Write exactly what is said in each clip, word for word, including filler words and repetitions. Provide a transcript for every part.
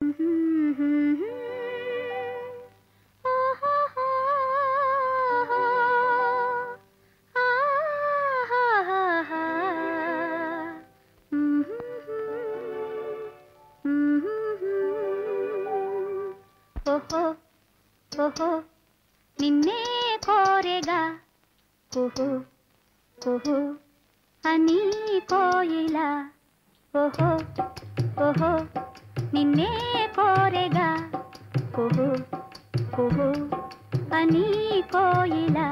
ఓహో ఓహో నిన్నే కోరెగా కుహు కుహు అని కోయిలా ఓహో ఓహో నిన్నే కోరెగా కుహు కుహు అని కోయిలా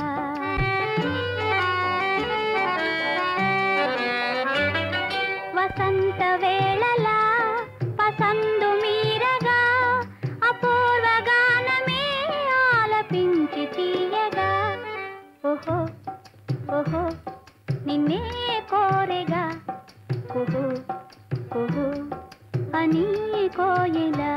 వసంత వేళలా పసందు మీరగా అపూర్వ గానమే ఆలపించి తీయగా ఓహో ఓహో నిన్నే కోరెగా కుహు కుహు అని కోయిలా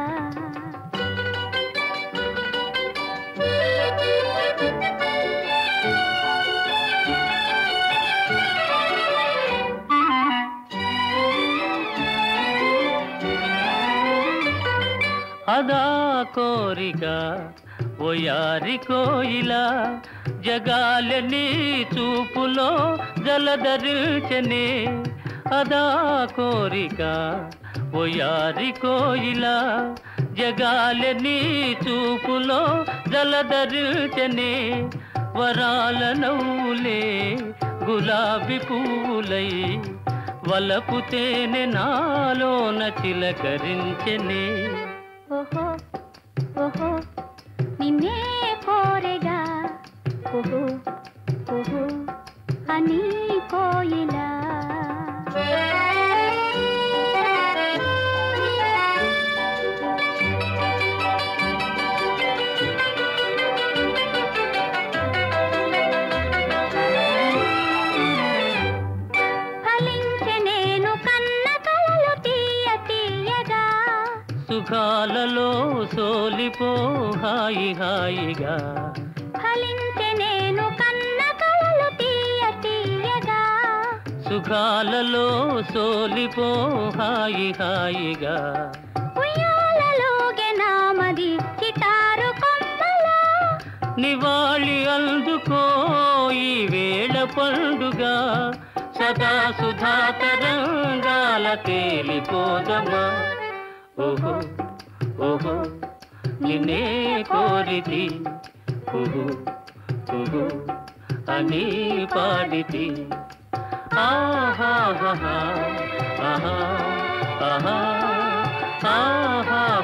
అదా కోరిక ఓయారి కోయిలా జగాలని చూపులో జలధరించనే అదా కోరిక ఓయారి కోయిలా జగాలని చూపులో జలధరించనే వరాల నవ్వులే గులాబీ పూలై వలపు తేనె నాలోన చిలకరించనే ఓహో ఓహో నిన్నే కోరెగా కుహు కుహు అని కోయిలా ఫలించె నేను కన్న కలలు తీయ తీయగా సుఖాలలో సోలిపో హాయి హాయిగా ఫలించె నేను కన్న కలలు తీయ తీయగా సుఖాలలో సోలిపో హాయి హాయిగా ఉయ్యాలలోగే నామది చిటారు కొమ్మలా నివాళి అందుకో ఈ వేళ పండుగ సదా సుధా తరంగాల తేలిపోదమా ఓహో ఓహో నిన్నే కోరితి కుహు కుహు అని పాడితి ఆహా ఆహా ఆహా ఆహా